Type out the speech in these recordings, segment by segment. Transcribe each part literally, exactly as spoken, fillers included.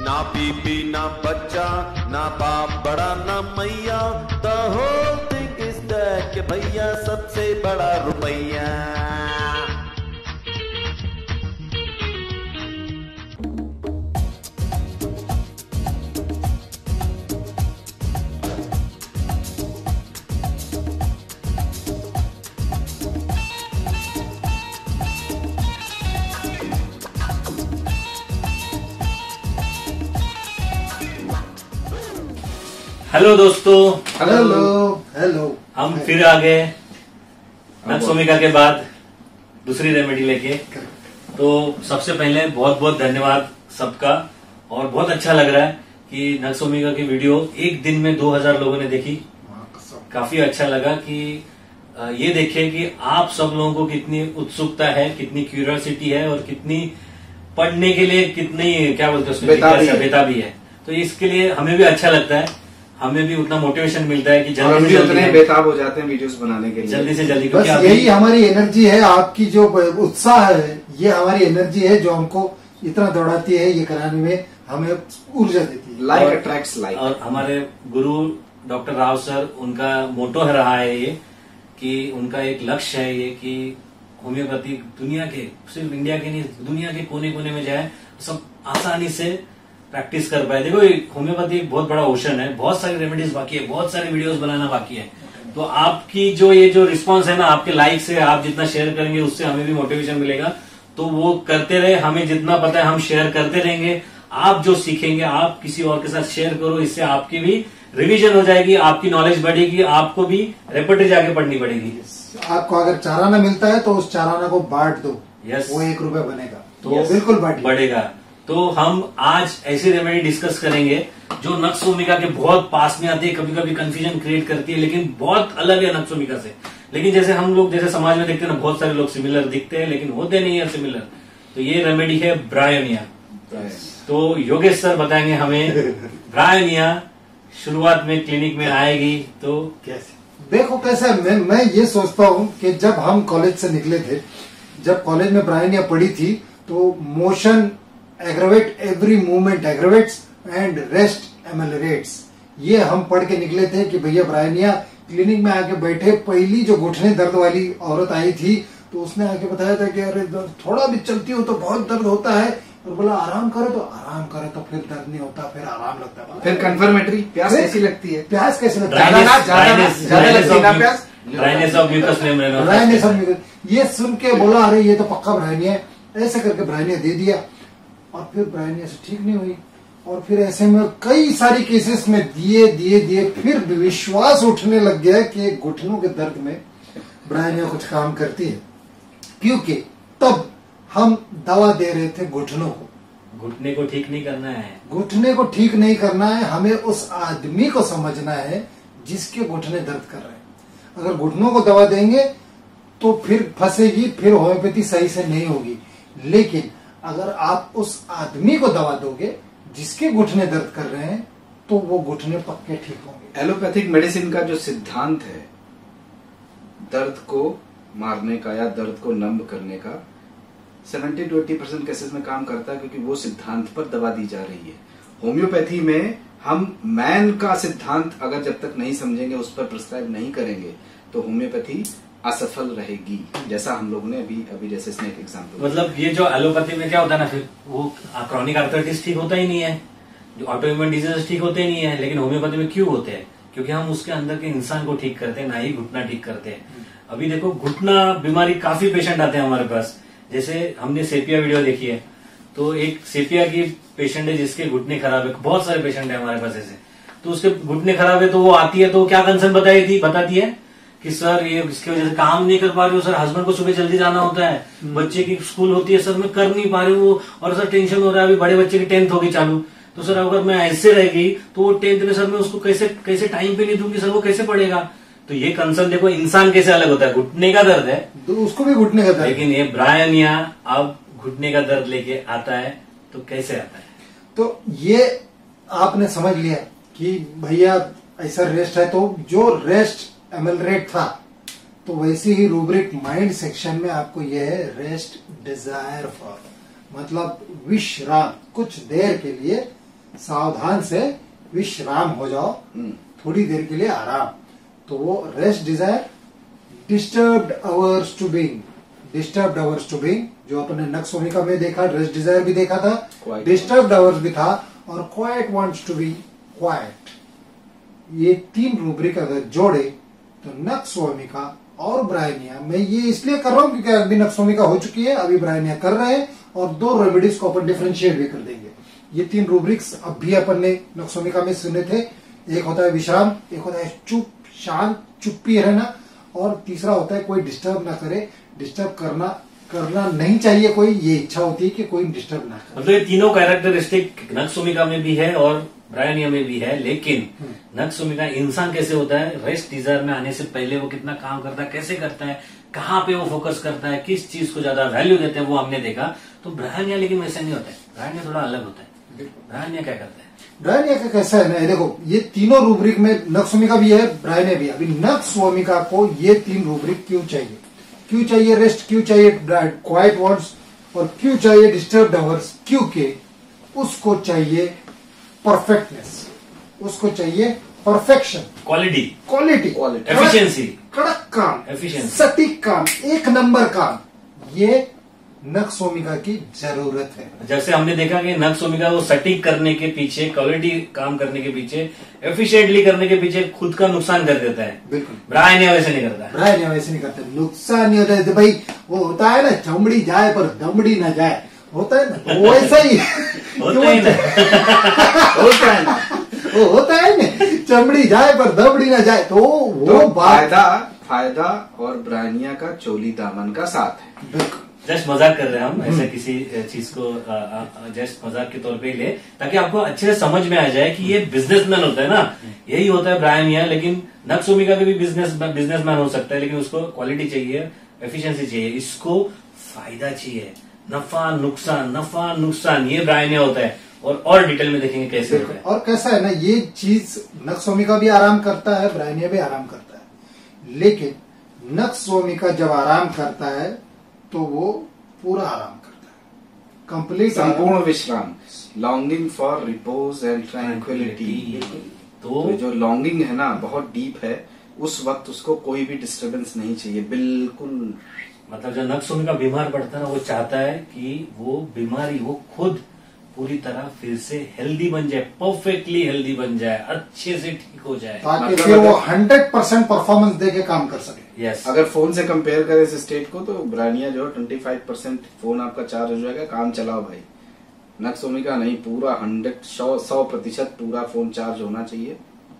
ना बीबी ना बच्चा ना बाप बड़ा ना मैया, the whole thing is that के भैया सबसे बड़ा रुपैया। हेलो दोस्तों, हेलो हेलो हम फिर आ गए नक्सोमिका के बाद दूसरी रेमेडी लेके। तो सबसे पहले बहुत बहुत धन्यवाद सबका, और बहुत अच्छा लग रहा है कि नक्सोमिका की वीडियो एक दिन में दो हज़ार लोगों ने देखी। काफी अच्छा लगा कि ये देखे कि आप सब लोगों को कितनी उत्सुकता है, कितनी क्यूरियोसिटी है और कितनी पढ़ने के लिए कितनी क्या बोलते हैं उसमें बेताबी है। तो इसके लिए हमें भी अच्छा लगता है, हमें भी उतना मोटिवेशन मिलता है कि जल्दी से जल्दी बेताब हो जाते हैं वीडियोस बनाने के लिए, जल्दी से जल्दी। बस यही हमारी एनर्जी है, आपकी जो उत्साह है ये हमारी एनर्जी है जो हमको इतना दौड़ाती है, ये कराने में हमें ऊर्जा देती है। Like attracts like. और हमारे गुरु डॉक्टर राव सर, उनका मोटो है रहा है ये कि उनका एक लक्ष्य है ये कि होम्योपैथी दुनिया के, सिर्फ इंडिया के नहीं, दुनिया के कोने कोने में जाए, सब आसानी से प्रैक्टिस कर पाए। देखो होम्योपैथी एक बहुत बड़ा ओशन है, बहुत सारी रेमेडीज बाकी है, बहुत सारी वीडियोस बनाना बाकी है। तो आपकी जो ये जो रिस्पांस है ना, आपके लाइक से, आप जितना शेयर करेंगे उससे हमें भी मोटिवेशन मिलेगा। तो वो करते रहे, हमें जितना पता है हम शेयर करते रहेंगे। आप जो सीखेंगे आप किसी और के साथ शेयर करो, इससे आपकी भी रिविजन हो जाएगी, आपकी नॉलेज बढ़ेगी, आपको भी रेपटेज आगे पढ़नी पड़ेगी। आपको अगर चाराना मिलता है तो उस चाराना को बांट दो, यस, वो एक रुपया बनेगा, तो बिल्कुल बांट बढ़ेगा। तो हम आज ऐसी रेमेडी डिस्कस करेंगे जो नक्सोमिका के बहुत पास में आती है, कभी कभी कंफ्यूजन क्रिएट करती है, लेकिन बहुत अलग है नक्सोमिका से। लेकिन जैसे हम लोग जैसे समाज में देखते हैं ना, बहुत सारे लोग सिमिलर दिखते हैं लेकिन होते नहीं है सिमिलर। तो ये रेमेडी है ब्रायोनिया। तो योगेश सर बताएंगे हमें ब्रायोनिया शुरुआत में क्लिनिक में आएगी तो कैसे। देखो कैसा, मैं मैं ये सोचता हूँ कि जब हम कॉलेज से निकले थे, जब कॉलेज में ब्रायोनिया पढ़ी थी, तो motion aggravate every movement aggravates and rest ameliorates, ये हम पढ़ के निकले थे कि भैया ब्रायोनिया। क्लिनिक में आके बैठे, पहली जो घुटने दर्द वाली औरत आई थी तो उसने आके बताया था कि अरे थोड़ा भी चलती हो तो बहुत दर्द होता है, और बोला आराम करो तो आराम करो तो फिर दर्द नहीं होता, फिर आराम लगता है। फिर कन्फर्मेटरी प्यास कैसी लगती है, प्यास कैसे लगती है, dryness of mucous membrane, dryness of mucous. ये सुन के बोला अरे ये तो पक्का ब्रायोनिया है, ऐसे करके ब्रायोनिया दे दिया। और फिर ब्रायोनिया से ठीक नहीं हुई, और फिर ऐसे में कई सारी केसेस में दिए दिए दिए फिर विश्वास उठने लग गया कि घुटनों के दर्द में ब्रायोनिया कुछ काम करती है, क्योंकि तब हम दवा दे रहे थे घुटनों को। घुटने को ठीक नहीं करना है, घुटने को ठीक नहीं करना है, हमें उस आदमी को समझना है जिसके घुटने दर्द कर रहे हैं। अगर घुटनों को दवा देंगे तो फिर फंसेगी, फिर होम्योपैथी सही से नहीं होगी। लेकिन अगर आप उस आदमी को दवा दोगे जिसके घुटने दर्द कर रहे हैं, तो वो घुटने पक्के ठीक होंगे। एलोपैथिक मेडिसिन का जो सिद्धांत है दर्द को मारने का या दर्द को नम्ब करने का, सत्तर टू अस्सी परसेंट केसेस में काम करता है, क्योंकि वो सिद्धांत पर दवा दी जा रही है। होम्योपैथी में हम मैन का सिद्धांत अगर जब तक नहीं समझेंगे, उस पर प्रिस्क्राइब नहीं करेंगे, तो होम्योपैथी असफल रहेगी। जैसा हम लोगों ने अभी अभी जैसे इसमें एक एग्जाम्पल, मतलब ये जो एलोपैथी में क्या होता है ना, फिर वो क्रॉनिक आर्थराइटिस ठीक होता ही नहीं है, जो ऑटोइम्यून डिजीज ठीक होते ही नहीं है। लेकिन होम्योपैथी में क्यों होते हैं? क्योंकि हम उसके अंदर के इंसान को ठीक करते हैं, ना ही घुटना ठीक करते हैं। अभी देखो घुटना बीमारी काफी पेशेंट आते हैं हमारे पास। जैसे हमने सेपिया वीडियो देखी है, तो एक सेपिया की पेशेंट है जिसके घुटने खराब है, बहुत सारे पेशेंट है हमारे पास ऐसे। तो उसके घुटने खराब है तो वो आती है तो क्या कंसर्न बताई थी बताती है कि सर ये इसकी वजह से काम नहीं कर पा रही हूँ सर, हस्बैंड को सुबह जल्दी जाना होता है, बच्चे की स्कूल होती है सर, मैं कर नहीं पा रही हूँ, और सर टेंशन हो रहा है, अभी बड़े बच्चे की टेंथ होगी चालू, तो सर अगर मैं ऐसे रहेगी तो वो टेंथ में सर मैं उसको कैसे कैसे टाइम पे नहीं दूंगी सर, वो कैसे पढ़ेगा। तो ये कंसर्न देखो, इंसान कैसे अलग होता है, घुटने का दर्द है तो उसको भी घुटने का दर्द, लेकिन ये ब्रायोनिया अब घुटने का दर्द लेके आता है तो कैसे आता है। तो ये आपने समझ लिया कि भैया ऐसा रेस्ट है, तो जो रेस्ट एमेलरेट था तो वैसे ही रूब्रिक माइंड सेक्शन में आपको यह है रेस्ट डिजायर फॉर, मतलब विश्राम, कुछ देर के लिए सावधान से विश्राम हो जाओ, हम्म। थोड़ी देर के लिए आराम। तो वो rest desire disturbed averse to being, disturbed averse to being, जो अपने नक्स भूमिका में देखा, रेस्ट डिजायर भी देखा था, Quiet. डिस्टर्ब्ड आवर्स भी था, और quiet wants to be quiet. ये तीन रूब्रिक अगर जोड़े तो नक्स भूमिका और ब्रायनिया, मैं ये इसलिए कर रहा हूं क्योंकि अभी नक्स भूमिका हो चुकी है, अभी ब्रायनिया कर रहे हैं, और दो रेमेडीज को अपन डिफरेंशिएट भी कर देंगे। ये तीन रूब्रिक्स अब भी अपन ने नक्स भूमिका में सुने थे। एक होता है विश्राम, एक होता है चुप शांत चुप्पी रहना, और तीसरा होता है कोई डिस्टर्ब ना करे। डिस्टर्ब करना करना नहीं चाहिए कोई, ये इच्छा होती है कि कोई डिस्टर्ब ना करे। मतलब ये तीनों कैरेक्टरिस्टिक नक्स भूमिका में भी है और ब्रायनिया में भी है, लेकिन नक्स भूमिका इंसान कैसे होता है, रेस्ट डिजायर में आने से पहले वो कितना काम करता है, कैसे करता है, कहाँ पे वो फोकस करता है, किस चीज को ज्यादा वैल्यू देते हैं, वो हमने देखा। तो ब्रायनिया लेकिन वैसा नहीं होता है, ब्रायनिया थोड़ा अलग होता है। ब्रायनिया क्या करता है? ब्रायनिया का कैसा है ना, देखो ये तीनों रूब्रिक में नक्स भूमिका भी है, ब्रायनिया भी है। अभी नक्स भूमिका को ये तीन रूब्रिक क्यों चाहिए? क्यों चाहिए रेस्ट, क्यों चाहिए क्वाइट वांट्स, और क्यों चाहिए डिस्टर्ब्ड आवर्स? क्योंकि उसको चाहिए परफेक्टनेस, उसको चाहिए perfection, quality, quality, Quality. Efficiency, कड़क काम, Efficiency. सटीक काम, एक नंबर काम, ये नक्स भूमिका की जरूरत है। जैसे हमने देखा कि नक्स भूमिका वो सटीक करने के पीछे, क्वालिटी काम करने के पीछे, एफिशिएंटली करने के पीछे खुद का नुकसान कर देता है। बिल्कुल, ब्रायनिया वैसे नहीं करता है। ब्रायनिया वैसे नहीं करते, नुकसान नहीं होता है। भाई वो होता है ना, चमड़ी जाए पर दमड़ी ना जाए, होता है ना, तो वैसा ही होता ही ना। होता है ना। वो होता है ना, चमड़ी जाए पर दमड़ी ना जाए, तो वो तो बात फायदा फायदा और ब्रायनिया का चोली दामन का साथ है। बिल्कुल। जस्ट मजाक कर रहे हैं हम, ऐसे किसी चीज को जस्ट मजाक के तौर पे ही ले, ताकि आपको अच्छे से समझ में आ जाए कि ये बिजनेसमैन होता है ना, यही होता है ब्रायनिया। लेकिन नक्स भूमिका का भी बिजनेस बिजनेसमैन हो सकता है, लेकिन उसको क्वालिटी चाहिए, एफिशिएंसी चाहिए, इसको फायदा चाहिए, नफा नुकसान, नफा नुकसान, ये ब्रायनिया होता है। और और डिटेल में देखेंगे कैसे होता है। और कैसा है ना, ये चीज नक्स भूमिका भी आराम करता है, ब्रायनिया भी आराम करता है, लेकिन नक्स भूमिका जब आराम करता है तो वो पूरा आराम करता है, कंप्लीट संपूर्ण विश्राम, longing for repose and tranquillity. तो तो जो लॉन्गिंग है ना बहुत डीप है, उस वक्त उसको कोई भी डिस्टरबेंस नहीं चाहिए, बिल्कुल। मतलब जब नक्स भूमिका बीमार पड़ता है ना, वो चाहता है कि वो बीमारी वो खुद पूरी तरह फिर से हेल्दी बन जाए, परफेक्टली हेल्दी बन जाए, अच्छे से ठीक हो जाए, ताकि मतलब फिर वो अगर- हंड्रेड परसेंट परफॉर्मेंस दे के काम कर सके। यस। अगर फोन से कंपेयर करें इस स्टेट को, तो ब्रायनिया जो ट्वेंटी फाइव परसेंट फोन आपका चार्ज हो जाएगा, काम चलाओ भाई। नक्स भूमिका नहीं, पूरा हंड्रेड सौ सौ प्रतिशत पूरा फोन चार्ज होना चाहिए।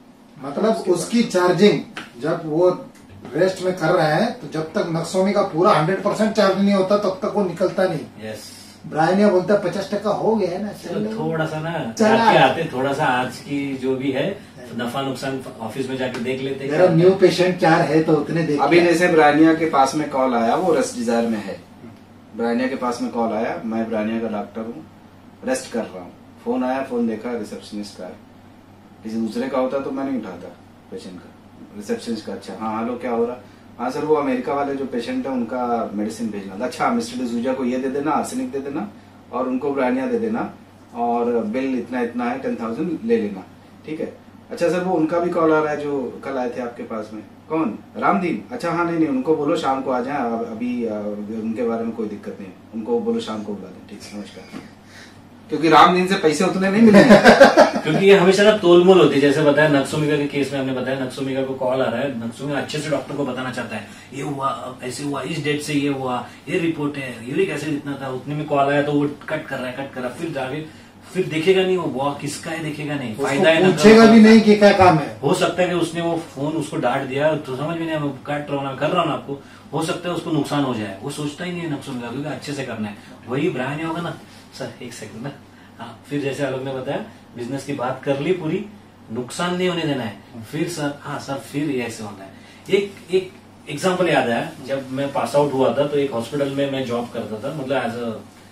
मतलब उसकी चार्जिंग जब वो रेस्ट में कर रहे हैं, तो जब तक नक्स भूमिका पूरा हंड्रेड परसेंट चार्ज नहीं होता तब तक वो निकलता नहीं। यस। ब्रायनिया बोलता है पचास टक्का हो गया है ना, चलो चलो थोड़ा सा ना चला। जाके आते, थोड़ा सा आज की जो भी है नफा नुकसान ऑफिस में जाके देख लेते मेरा हैं। न्यू पेशेंट चार है तो उतने देख अभी के- जैसे ब्रायनिया के पास में कॉल आया, वो रेस्ट डिजायर में है, ब्रायनिया के पास में कॉल आया, मैं ब्रायनिया का डॉक्टर हूँ, रेस्ट कर रहा हूँ, फोन आया, फोन देखा रिसेप्शनिस्ट का है, किसी दूसरे का होता तो मैं नहीं उठाता पेशेंट का, रिसेप्शनिस्ट का। अच्छा हाँ हेलो क्या हो रहा? हाँ सर वो अमेरिका वाले जो पेशेंट है उनका मेडिसिन भेजना था। अच्छा मिस्टर डिसूजा को ये दे देना, आर्सेनिक दे देना, और उनको ब्रायनिया दे देना, और बिल इतना इतना है, टेन थाउजेंड ले लेना, ठीक है। अच्छा सर वो उनका भी कॉल आ रहा है जो कल आए थे आपके पास में, कौन? रामदीन? अच्छा हाँ नहीं नहीं उनको बोलो शाम को आ जाए, अभी उनके बारे में कोई दिक्कत नहीं, उनको बोलो शाम को बुला दें, ठीक नमस्कार। क्योंकि रामदीन से पैसे उतने नहीं मिलेंगे। क्योंकि ये हमेशा ना तोलमोल होती है। जैसे बताया नक्स भूमिका के केस में हमने बताया, नक्स भूमिका को कॉल आ रहा है, नक्स भूमिका अच्छे से डॉक्टर को बताना चाहता है, ये हुआ ऐसे हुआ, इस डेट से ये हुआ, ये रिपोर्ट है, यूरिक एसिड इतना था, उतने में कॉल आया, तो वो कट कर रहा है कट कर रहा है, फिर जाके फिर देखेगा नहीं, वो वो किसका है देखेगा नहीं, फायदा है उसको पूछेगा भी नहीं कि क्या काम है। हो सकता है कि उसने वो फोन उसको डांट दिया तो समझ में नहीं आया, मैं काट रहा हूँ ना कर रहा हूँ ना आपको, हो सकता है उसको नुकसान हो जाए, वो सोचता ही नहीं है नक्स भूमिका, क्योंकि अच्छे से करना है। वही ब्रायनिया होगा ना, सर एक सेकंड ना, हाँ फिर जैसे आलोक ने बताया बिजनेस की बात कर ली पूरी, नुकसान नहीं होने देना है, फिर सर हाँ सर फिर ये ऐसे होता है। एक एक एग्जाम्पल याद आया, जब मैं पास आउट हुआ था तो एक हॉस्पिटल में मैं जॉब करता था, मतलब एज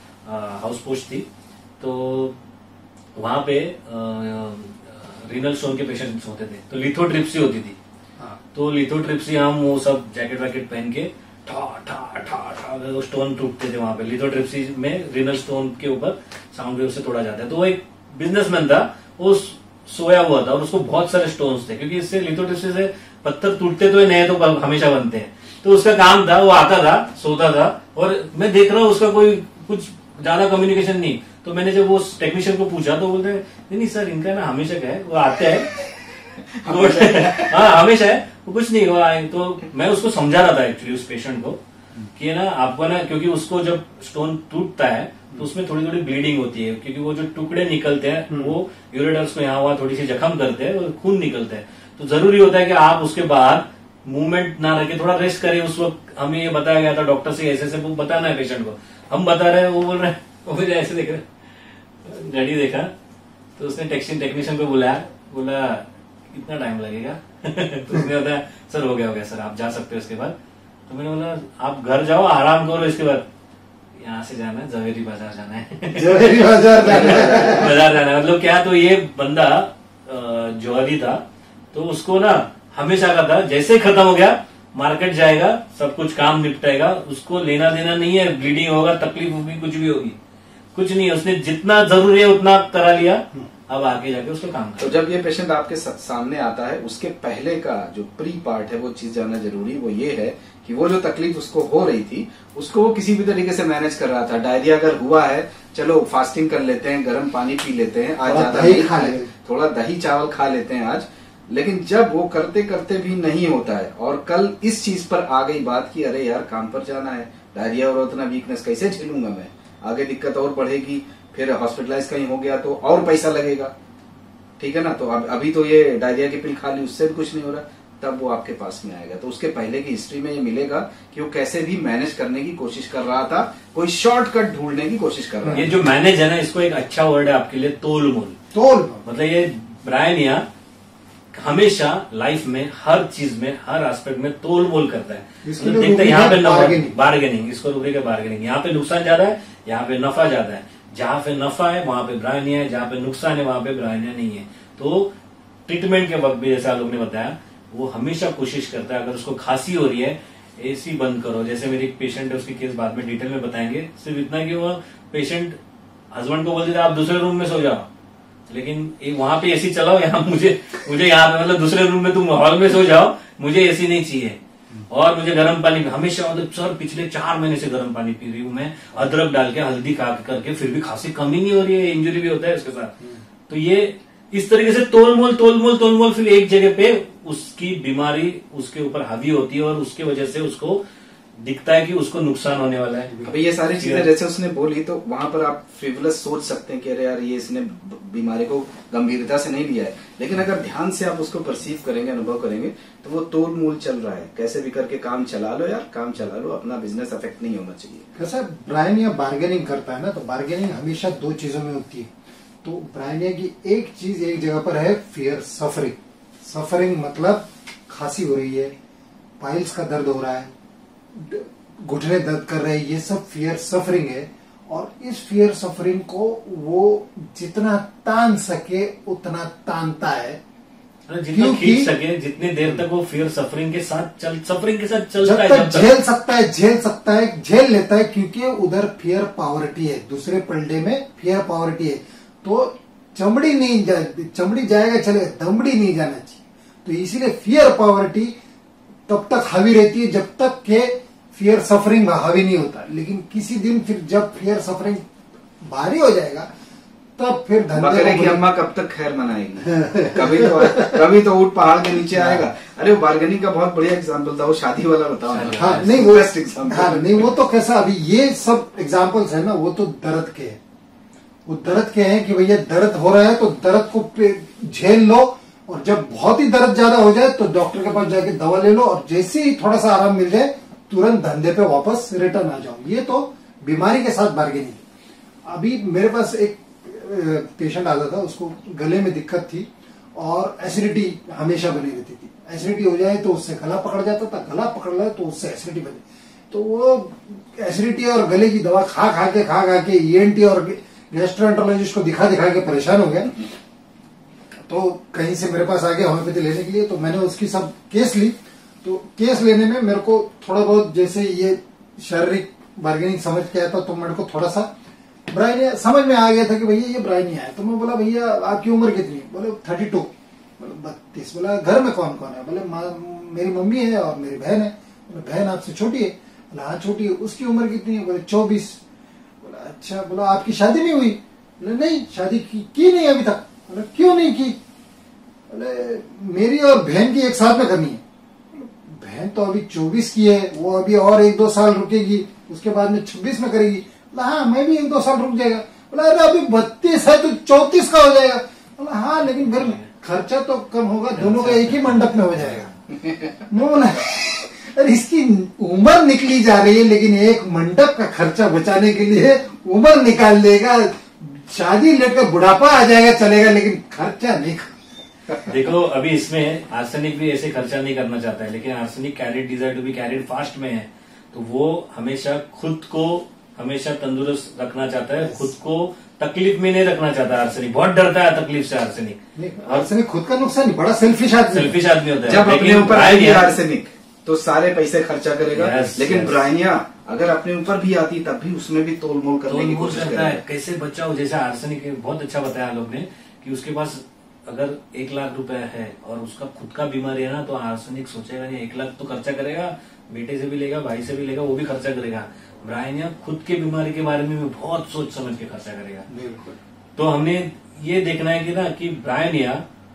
अ हाउस पोस्ट थी, तो वहां पे रीनल स्टोन के पेशेंट्स होते थे, तो लिथोट्रिप्सी होती थी। हाँ। तो लिथोट्रिप्सी हम वो सब जैकेट वैकेट पहन के ठा ठा ठा ठा वो स्टोन टूटते थे वहां पे। लिथोट्रिप्सी में रीनल स्टोन के ऊपर साउंड वेव से तोड़ा जाता है। तो वो एक बिजनेसमैन था, वो सोया हुआ था और उसको बहुत सारे स्टोन्स थे, क्योंकि इससे लिथोट्रिप्सी से पत्थर टूटते तो नए तो हमेशा बनते हैं। तो उसका काम था, वो आता था, सोता था, और मैं देख रहा हूँ उसका कोई कुछ ज्यादा कम्युनिकेशन नहीं। तो मैंने जब वो टेक्नीशियन को पूछा तो बोलते हैं नहीं नहीं सर, इनका ना हमेशा क्या है, वो आते हैं हाँ हमेशा है, वो कुछ नहीं हुआ। तो मैं उसको समझा रहा था एक्चुअली उस पेशेंट को कि ना आपको ना, क्योंकि उसको जब स्टोन टूटता है तो उसमें थोड़ी थोड़ी ब्लीडिंग होती है, क्योंकि वो जो टुकड़े निकलते हैं वो यूरेटर्स को यहाँ वहां थोड़ी सी जख्म करते हैं और खून निकलते हैं। तो जरूरी होता है कि आप उसके बाद मूवमेंट ना रखे, थोड़ा रेस्ट करें। उस वक्त हमें ये बताया गया था डॉक्टर से, ऐसे ऐसे बताना है पेशेंट को, हम बता रहे हैं, वो बोल रहे हैं, वो मुझे ऐसे देख रहे, घड़ी देखा तो उसने टेक्नीशियन को बुलाया, बोला कितना टाइम लगेगा तो उसने बताया सर हो गया हो गया सर, आप जा सकते हो इसके बाद। तो मैंने बोला आप घर जाओ, आराम करो, इसके बाद यहाँ से जाना है, जवेरी बाजार जाना है जवेरी बाजार जाना है बाजार जाना है। मतलब क्या, तो ये बंदा जोहरी था, तो उसको ना हमेशा का था, जैसे ही खत्म हो गया मार्केट जाएगा, सब कुछ काम निपटाएगा, उसको लेना देना नहीं है, ब्लीडिंग होगा, तकलीफ होगी, कुछ भी होगी, कुछ नहीं है, उसने जितना जरूरी है उतना करा लिया, अब आगे जाके उसको काम तो जब ये पेशेंट आपके सामने आता है, उसके पहले का जो प्री पार्ट है वो चीज जानना जरूरी, वो ये है कि वो जो तकलीफ उसको हो रही थी उसको वो किसी भी तरीके से मैनेज कर रहा था। डायरिया अगर हुआ है, चलो फास्टिंग कर लेते हैं, गर्म पानी पी लेते हैं, आज ज्यादा नहीं खा लेते, थोड़ा दही चावल खा लेते हैं आज। लेकिन जब वो करते करते भी नहीं होता है और कल इस चीज पर आ गई बात कि अरे यार काम पर जाना है, डायरिया और उतना वीकनेस कैसे झेलूंगा मैं, आगे दिक्कत और बढ़ेगी, फिर हॉस्पिटलाइज कहीं हो गया तो और पैसा लगेगा, ठीक है ना। तो अब अभी तो ये डायरिया की पिल खा ली, उससे भी कुछ नहीं हो रहा, तब वो आपके पास में आएगा। तो उसके पहले की हिस्ट्री में ये मिलेगा कि वो कैसे भी मैनेज करने की कोशिश कर रहा था, कोई शॉर्टकट ढूंढने की कोशिश कर रहा है। ये जो मैनेज है ना, इसको एक अच्छा वर्ड है आपके लिए, तोल मोल। तोल मतलब ये ब्रायन यहाँ हमेशा लाइफ में हर चीज में, हर एस्पेक्ट में तोल मोल करता है। मतलब देखते हैं यहाँ पे बार्गेनिंग, इसको रूबरी का बार्गेनिंग, यहाँ पे नुकसान ज्यादा है, यहाँ पे नफा ज्यादा है, जहां पे नफा है वहां पे ब्रायनिया है, जहां पे नुकसान है वहां पे ब्रायनिया नहीं है। तो ट्रीटमेंट के वक्त भी जैसे आप लोग ने बताया, वो हमेशा कोशिश करता है, अगर उसको खांसी हो रही है एसी बंद करो। जैसे मेरी एक पेशेंट है, उसकी केस बाद में डिटेल में बताएंगे, सिर्फ इतना कि वो पेशेंट हस्बैंड को बोल देता आप दूसरे रूम में सो जाओ, लेकिन वहां पे एसी चलाओ, यहाँ मुझे मुझे यहाँ पे मतलब दूसरे रूम में तुम हॉल में सो जाओ, मुझे एसी नहीं चाहिए, और मुझे गर्म पानी हमेशा, मतलब सर पिछले चार महीने से गर्म पानी पी रही हूँ मैं, अदरक डाल के, हल्दी खा करके, फिर भी खांसी कम ही नहीं हो रही है, इंजरी भी होता है उसके साथ। तो ये इस तरीके से तोलमोल तोलमोल तोलमोल फिर एक जगह पे उसकी बीमारी उसके ऊपर हावी होती है, और उसके वजह से उसको दिखता है कि उसको नुकसान होने वाला है। अभी ये सारी चीजें जैसे उसने बोली, तो वहां पर आप फ्रिवलस सोच सकते हैं कि अरे यार ये इसने बीमारी को गंभीरता से नहीं लिया है, लेकिन अगर ध्यान से आप उसको परसीव करेंगे, अनुभव करेंगे, तो वो तोल मूल चल रहा है, कैसे भी करके काम चला लो यार, काम चला लो, अपना बिजनेस अफेक्ट नहीं होना चाहिए। कैसा ब्रायन या बार्गेनिंग करता है ना, तो बार्गेनिंग हमेशा दो चीजों में होती है। तो ब्रायन की एक चीज एक जगह पर है, फियर, सफरिंग। सफरिंग मतलब खांसी हो रही है, पाइल्स का दर्द हो रहा है, घुटने दर्द कर रहे हैं, ये सब फियर सफरिंग है। और इस फियर सफरिंग को वो जितना तान सके उतना तानता है, जितना खींच सके, जितनी देर तक वो फियर सफरिंग के साथ चल सफरिंग के साथ चलता है, जब तक झेल सकता है झेल सकता है झेल लेता है, क्योंकि उधर फियर पावर्टी है, दूसरे पलड़े में फियर पावर्टी है। तो चमड़ी नहीं जा, चमड़ी जाएगा चले, दमड़ी नहीं जाना चाहिए। तो इसीलिए फियर पावर्टी तब तक हावी रहती है जब तक के फियर सफरिंग हावी नहीं होता। लेकिन किसी दिन फिर जब फियर सफरिंग भारी हो जाएगा, तब फिर धंधे की अम्मा कब तक खैर मनाएगी कभी तो कभी तो ऊँट पहाड़ के नीचे आएगा। अरे वो बार्गेनिंग का बहुत बढ़िया एग्जाम्पल था, वो शादी वाला बताओ। हाँ नहीं वो बेस्ट एग्जाम्पल, हाँ नहीं वो तो कैसा, अभी ये सब एग्जाम्पल्स है ना, वो तो दर्द के है, वो दर्द के हैं कि भैया दर्द हो रहा है तो दर्द को झेल लो, और जब बहुत ही दर्द ज्यादा हो जाए तो डॉक्टर के पास जाके दवा ले लो, और जैसे ही थोड़ा सा आराम मिल जाए तुरंत धंधे पे वापस रिटर्न आ जाओ। ये तो बीमारी के साथ बार्गेनिंग। अभी मेरे पास एक पेशेंट आता था, उसको गले में दिक्कत थी और एसिडिटी हमेशा बनी रहती थी। एसिडिटी हो जाए तो उससे गला पकड़ जाता था, गला पकड़ जाए तो उससे एसिडिटी बनी। तो वो एसिडिटी और गले की दवा खा खा के खा खा के ईएनटी और गैस्ट्रोएंटरोलॉजिस्ट को दिखा दिखा के परेशान हो गया। तो कहीं से मेरे पास आ गया होम्योपैथी लेने के लिए, तो मैंने उसकी सब केस ली। तो केस लेने में मेरे को थोड़ा बहुत, जैसे ये शारीरिक बार्गेनिंग समझ के आया था, तो मेरे को थोड़ा सा ब्रायनिया समझ में आ गया था कि भैया ये ब्रायनिया है। तो मैं बोला भैया आपकी उम्र कितनी है? बोले थर्टी टू। बोले बत्तीस। बोला घर में कौन कौन है? बोले मेरी मम्मी है और मेरी बहन है। बोले बहन आपसे छोटी है? बोला हाँ छोटी है। उसकी उम्र कितनी है? बोले चौबीस। बोला अच्छा। बोला आपकी शादी नहीं हुई? बोले नहीं शादी की, की नहीं अभी तक। बोले क्यों नहीं की? बोले मेरी और बहन की एक साथ में करनी है। बहन तो अभी चौबीस की है, वो अभी और एक दो साल रुकेगी, उसके बाद में छब्बीस में करेगी। बोला हाँ मैं भी एक दो साल रुक जाएगा। बोला अरे अभी बत्तीस है तो चौतीस का हो जाएगा। बोला हाँ लेकिन फिर खर्चा तो कम होगा, दोनों का एक ही मंडप में हो जाएगा। मैं बोला अरे इसकी उम्र निकली जा रही है लेकिन एक मंडप का खर्चा बचाने के लिए उम्र निकाल देगा, शादी लेकर बुढ़ापा आ जाएगा चलेगा, लेकिन खर्चा नहीं। देखो अभी इसमें आर्सेनिक भी ऐसे खर्चा नहीं करना चाहता है, लेकिन arsenic carried desire to be carried fast में है, तो वो हमेशा खुद को हमेशा तंदुरुस्त रखना चाहता है, खुद को तकलीफ में नहीं रखना चाहता। आर्सेनिक बहुत डरता है तकलीफ से। आर्सेनिक आर्सेनिक खुद का नुकसान नहीं, बड़ा सेल्फिश आदमी सेल्फिश आदमी होता है। जब अपने ऊपर आएगी आर्सेनिक तो सारे पैसे खर्चा करेगा, yes, लेकिन yes. ब्रायनिया अगर अपने ऊपर भी आती तब भी उसमें भी तोल मोल करने की कोशिश करता है। कैसे बचाओ, जैसे आर्सेनिक बहुत अच्छा बताया लोग ने कि उसके पास अगर एक लाख रुपए है और उसका खुद का बीमारी है ना, तो आर्सेनिक सोचेगा नहीं एक लाख तो खर्चा करेगा, बेटे से भी लेगा, भाई से भी लेगा, वो भी खर्चा करेगा। ब्रायनिया खुद के बीमारी के बारे में भी बहुत सोच समझ के खर्चा करेगा। बिल्कुल। तो हमने ये देखना है कि ना कि ब्रायनिया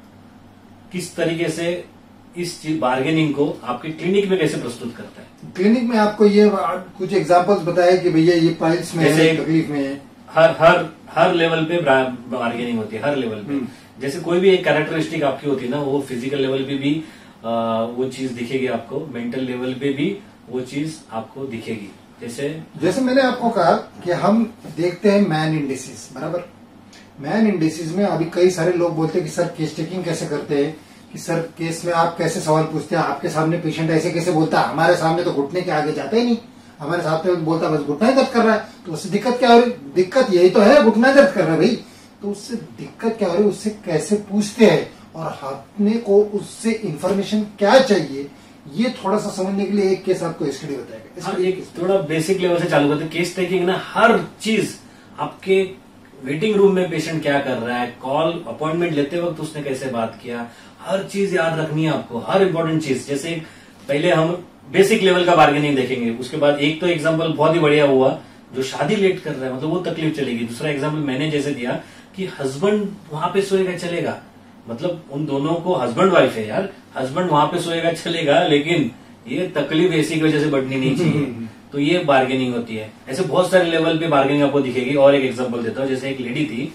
किस तरीके से इस बार्गेनिंग को आपके क्लिनिक में कैसे प्रस्तुत करता है। क्लिनिक में आपको ये कुछ एग्जांपल्स बताया कि भैया ये पाइल्स में है, तकलीफ में है। हर हर हर लेवल पे बार्गेनिंग होती है, हर लेवल पे। जैसे कोई भी एक कैरेक्टरिस्टिक आपकी होती है ना, वो फिजिकल लेवल पे भी आ, वो चीज दिखेगी आपको, मेंटल लेवल पे भी वो चीज आपको दिखेगी। जैसे जैसे मैंने आपको कहा कि हम देखते हैं मैन इंडिसीज, बराबर। मैन इंडिसीज में अभी कई सारे लोग बोलते हैं कि सर केस टेकिंग कैसे करते हैं, कि सर केस में आप कैसे सवाल पूछते हैं, आपके सामने पेशेंट ऐसे कैसे बोलता है, हमारे सामने तो घुटने के आगे जाता ही नहीं, हमारे सामने बोलता बस घुटना ही दर्द कर रहा है। तो उससे दिक्कत क्या हो रही? दिक्कत यही तो है, घुटना दर्द कर रहा है भाई। तो उससे दिक्कत क्या हो रही है, उससे कैसे पूछते हैं और अपने को उससे इंफॉर्मेशन क्या चाहिए, ये थोड़ा सा समझने के लिए एक केस आपको स्टडी बताएगा। हाँ, एक थोड़ा बेसिक लेवल से चालू करते हैं। केस टेकिंग ना, हर चीज आपके वेटिंग रूम में पेशेंट क्या कर रहा है, कॉल अपॉइंटमेंट लेते वक्त उसने कैसे बात किया, हर चीज याद रखनी है आपको, हर इंपॉर्टेंट चीज। जैसे पहले हम बेसिक लेवल का बार्गेनिंग देखेंगे, उसके बाद एक तो एग्जांपल बहुत ही बढ़िया हुआ जो शादी लेट कर रहा है, मतलब वो तकलीफ चलेगी। दूसरा एग्जांपल मैंने जैसे दिया कि हस्बैंड वहां पे सोएगा चलेगा, मतलब उन दोनों को हस्बैंड वाइफ है यार, हस्बैंड वहां पे सोएगा चलेगा, लेकिन ये तकलीफ एसी की वजह से बढ़नी नहीं चाहिए। तो ये बार्गेनिंग होती है। ऐसे बहुत सारे लेवल पे बार्गेनिंग आपको दिखेगी। और एक एग्जांपल देता हूँ, जैसे एक लेडी थी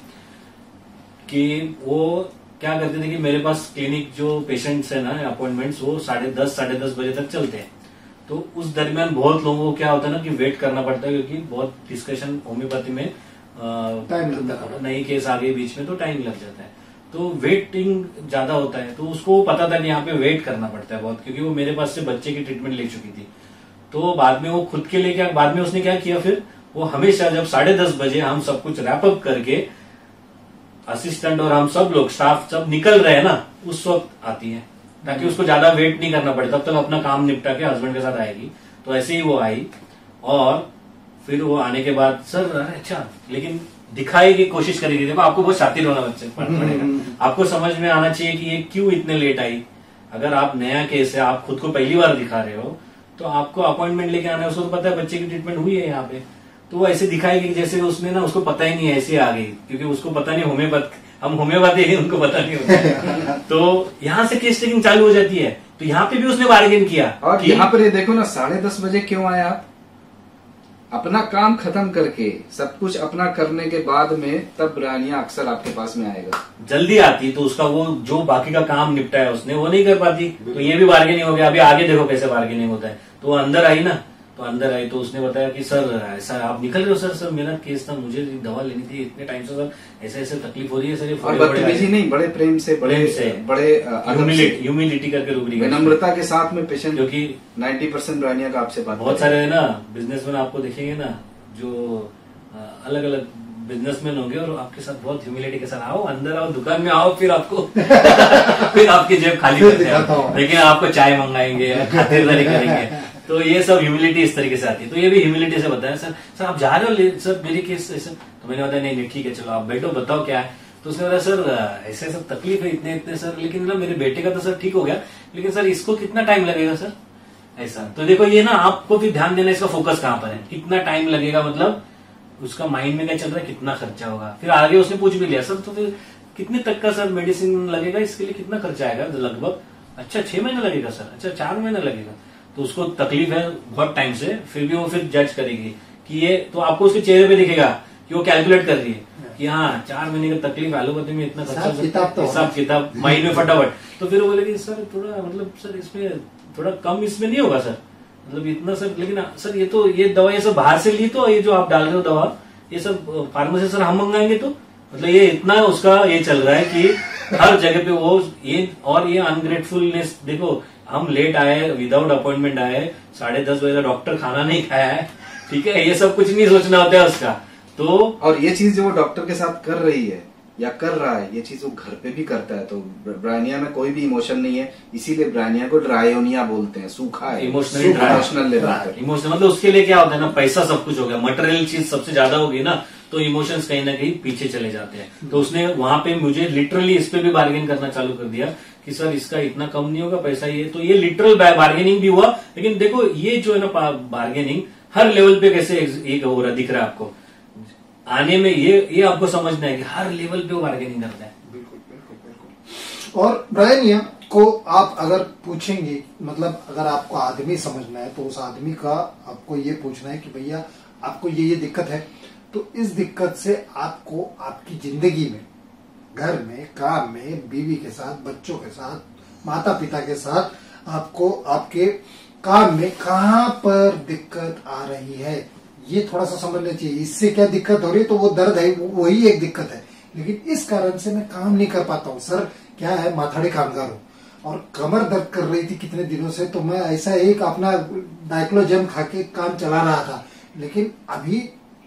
कि वो क्या करते थे कि मेरे पास क्लिनिक जो पेशेंट्स है ना, अपॉइंटमेंट्स, वो साढ़े दस साढ़े दस बजे तक चलते हैं। तो उस दरमियान बहुत लोगों को क्या होता है ना कि वेट करना पड़ता है, क्योंकि बहुत डिस्कशन होम्योपैथी में टाइम लगता है, नई केस आ गई बीच में तो टाइम लग जाता है, तो वेटिंग ज्यादा होता है। तो उसको पता था कि यहाँ पे वेट करना पड़ता है बहुत, क्योंकि वो मेरे पास से बच्चे की ट्रीटमेंट ले चुकी थी। तो बाद में वो खुद के लिए क्या, बाद में उसने क्या किया, फिर वो हमेशा जब साढ़े दस बजे हम सब कुछ रैप अप करके असिस्टेंट और हम सब लोग स्टाफ सब निकल रहे हैं ना, उस वक्त आती है, ताकि उसको ज्यादा वेट नहीं करना पड़े, तब तक अपना काम निपटा के हस्बैंड के साथ आएगी। तो ऐसे ही वो आई और फिर वो आने के बाद सर अरे अच्छा, लेकिन दिखाई की कोशिश करेगी। देखो आपको बहुत शातिर होना बच्चे पड़ेगा, आपको समझ में आना चाहिए कि ये क्यों इतने लेट आई। अगर आप नया केस है, आप खुद को पहली बार दिखा रहे हो, तो आपको अपॉइंटमेंट लेके आना है, उसको तो पता है बच्चे की ट्रीटमेंट हुई है यहाँ पे, तो वो ऐसे दिखाएगी जैसे उसने ना, उसको पता ही नहीं है, ऐसे आ गई, क्योंकि उसको पता नहीं होम्योपैथ, हम होम्योपैथी है, उनको पता नहीं होता। तो यहाँ से केस टेकिंग चालू हो जाती है। तो यहाँ पे भी उसने बार्गेन किया। और यहाँ पर ये देखो ना, साढ़े दस बजे क्यों आए आप? अपना काम खत्म करके सब कुछ अपना करने के बाद में तब ब्रायनिया अक्सर आपके पास में आएगा। जल्दी आती तो उसका वो जो बाकी का काम निपटाया उसने वो नहीं कर पाती, तो ये भी बार्गेनिंग हो गया। अभी आगे देखो कैसे बार्गेनिंग होता है। तो वो अंदर आई ना, तो अंदर आई तो उसने बताया कि सर ऐसा आप निकल रहे हो, सर सर मेरा केस था, मुझे दवा लेनी थी इतने टाइम से, सर ऐसे ऐसे तकलीफ हो रही है सर। और बदतमीजी नहीं, बड़े प्रेम से, बड़े से, बड़े ह्यूमिलिटी करके रुबरी विनम्रता के साथ में पेशेंट, क्योंकि नाइन्टी परसेंट ब्रायनिया का आपसे बात, बहुत सारे है ना बिजनेसमैन आपको देखेंगे ना, जो अलग अलग बिजनेसमैन होंगे और आपके साथ बहुत ह्यूमिलिटी के साथ आओ, अंदर आओ, दुकान में आओ, फिर आपको फिर आपकी जेब खाली करते हैं, लेकिन आपको चाय मंगाएंगे, खातिरदारी करेंगे। तो ये सब ह्यूमिलिटी इस तरीके से आती है। तो ये भी ह्यूमिलिटी से बताया, सर सर आप जा रहे हो ले- सर मेरी केस ऐसा, तो मैंने बताया नहीं नहीं ठीक है चलो आप बैठो बताओ क्या है। तो उसने बताया सर ऐसे सब तकलीफ है इतने इतने सर, लेकिन ना मेरे बेटे का तो सर ठीक हो गया, लेकिन सर इसको कितना टाइम लगेगा सर ऐसा। तो देखो ये ना आपको भी ध्यान देना, इसका फोकस कहाँ पर है, कितना टाइम लगेगा, मतलब उसका माइंड में क्या चल रहा है, कितना खर्चा होगा। फिर आगे उसने पूछ भी लिया सर तो फिर कितने तक का सर मेडिसिन लगेगा, इसके लिए कितना खर्चा आएगा लगभग। अच्छा छह महीने लगेगा सर, अच्छा चार महीने लगेगा। तो उसको तकलीफ है बहुत टाइम से, फिर भी वो फिर जज करेगी कि ये, तो आपको उसके चेहरे पे दिखेगा कि वो कैलकुलेट कर रही है कि हाँ चार महीने की तकलीफ, एलोपैथी में इतना खर्चा, हिसाब किताब तो हिसाब किताब माइंड में फटाफट। तो फिर वो बोलेगी सर थोड़ा मतलब सर इसमें थोड़ा कम इसमें नहीं होगा सर, मतलब इतना सर, लेकिन सर ये तो ये दवा ये सब बाहर से ली, तो ये जो आप डाल रहे हो दवा ये सब फार्मेसी सर हम मंगाएंगे, तो मतलब ये इतना उसका ये चल रहा है कि हर जगह पे वो ये, और ये अनग्रेटफुलनेस देखो, हम लेट आए विदाउट अपॉइंटमेंट आए, साढ़े दस बजे डॉक्टर खाना नहीं खाया है, ठीक है, ये सब कुछ नहीं सोचना होता है उसका। तो और ये चीज जो वो डॉक्टर के साथ कर रही है या कर रहा है, ये चीज वो घर पे भी करता है। तो ब्रायनिया में कोई भी इमोशन नहीं है, इसीलिए ब्रायनिया को ड्रायोनिया बोलते हैं, सूखा है, इमोशनली इमोशनल लेवल पर। इमोशनल मतलब उसके लिए क्या होता है ना, पैसा सब कुछ हो गया, मटेरियल चीज सबसे ज्यादा होगी ना, तो इमोशंस कहीं ना कहीं पीछे चले जाते हैं। तो उसने वहां पे मुझे लिटरली इस पे भी बार्गेन करना चालू कर दिया कि सर इसका इतना कम नहीं होगा पैसा, ये तो ये लिटरल बार्गेनिंग भी हुआ। लेकिन देखो ये जो है ना बार्गेनिंग हर लेवल पे कैसे एक हो रहा दिख रहा है आपको, आने में ये ये आपको समझना है कि हर लेवल पे वो बार्गेनिंग करता है। बिल्कुल बिल्कुल बिल्कुल। और ब्रायनिया को आप अगर पूछेंगे, मतलब अगर आपको आदमी समझना है तो उस आदमी का आपको ये पूछना है कि भैया आपको ये ये दिक्कत है, तो इस दिक्कत से आपको आपकी जिंदगी में, घर में, काम में, बीवी के साथ, बच्चों के साथ, माता पिता के साथ, आपको आपके काम में कहाँ पर दिक्कत आ रही है ये थोड़ा सा समझना चाहिए। इससे क्या दिक्कत हो रही है, तो वो दर्द है, वही एक दिक्कत है, लेकिन इस कारण से मैं काम नहीं कर पाता हूँ। सर क्या है, माथाड़ी कामगार हूँ और कमर दर्द कर रही थी कितने दिनों से, तो मैं ऐसा एक अपना डाइक्लोजेम खा के काम चला रहा था, लेकिन अभी